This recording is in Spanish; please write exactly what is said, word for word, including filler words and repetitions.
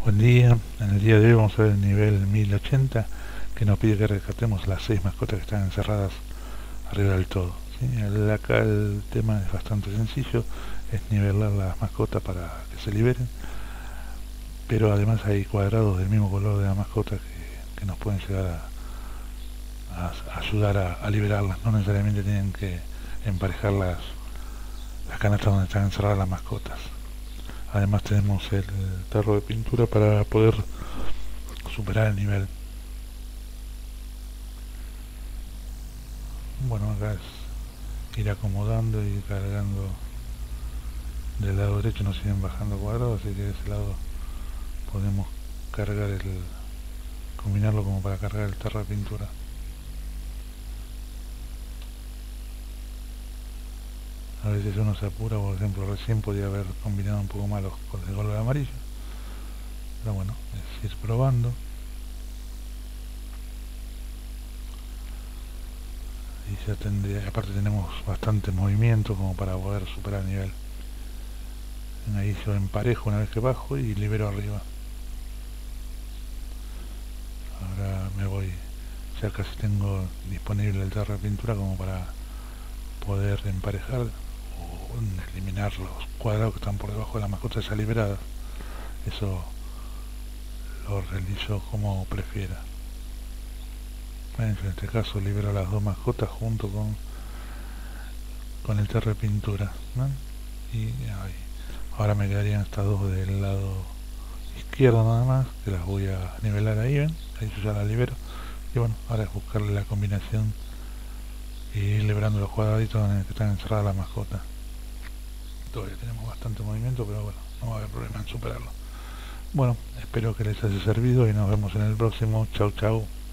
Buen día, en el día de hoy vamos a ver el nivel mil ochenta que nos pide que rescatemos las seis mascotas que están encerradas arriba del todo. ¿Sí? El, acá el tema es bastante sencillo, es nivelar las mascotas para que se liberen, pero además hay cuadrados del mismo color de la mascota que, que nos pueden llegar a, a ayudar a, a liberarlas, no necesariamente tienen que emparejar las, las canastas donde están encerradas las mascotas. Además tenemos el tarro de pintura para poder superar el nivel. Bueno, acá es ir acomodando y cargando del lado derecho, nos siguen bajando cuadrados, así que de ese lado podemos cargar el, combinarlo como para cargar el tarro de pintura. A veces uno se apura, por ejemplo recién podía haber combinado un poco más los de color amarillo, pero bueno, es ir probando. Y ya tendría, aparte tenemos bastante movimiento como para poder superar el nivel. Ahí yo emparejo una vez que bajo y libero arriba. Ahora me voy, ya casi tengo disponible el tarro de pintura como para poder emparejar o eliminar los cuadrados que están por debajo de la mascota ya liberadas. Eso lo realizo como prefiera. En este caso libero las dos mascotas junto con, con el tarro de pintura, ¿no? Y ahí. Ahora me quedarían estas dos del lado izquierdo nada más, que las voy a nivelar ahí, ¿ven? Ahí yo ya las libero. Y bueno, ahora es buscarle la combinación y ir liberando los cuadraditos en el que están encerradas las mascotas. Todavía tenemos bastante movimiento, pero bueno, no va a haber problema en superarlo. Bueno, espero que les haya servido y nos vemos en el próximo. Chau chau.